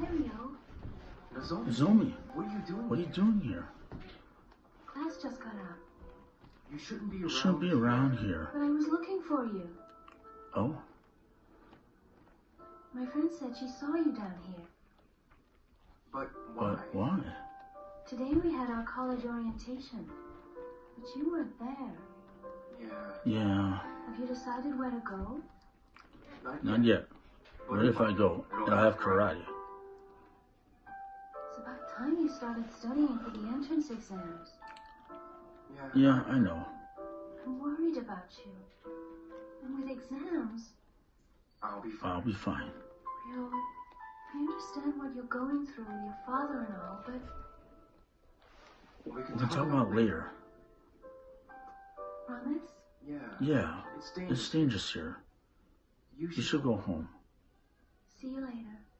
Hi, Ryo. Nozomi, What are you doing what are you doing here? Class just got out. You shouldn't be around here. But I was looking for you. Oh? My friend said she saw you down here. But why? Today we had our college orientation. But you weren't there. Yeah. Have you decided where to go? Not yet. But if I go, I'll have karate. It's about time you started studying for the entrance exams. Yeah, I know. I'm worried about you. And with exams... I'll be fine. Ryo, I understand what you're going through with your father and all, but... We can talk about it later. Promise? Yeah, it's dangerous here. You should go home. See you later.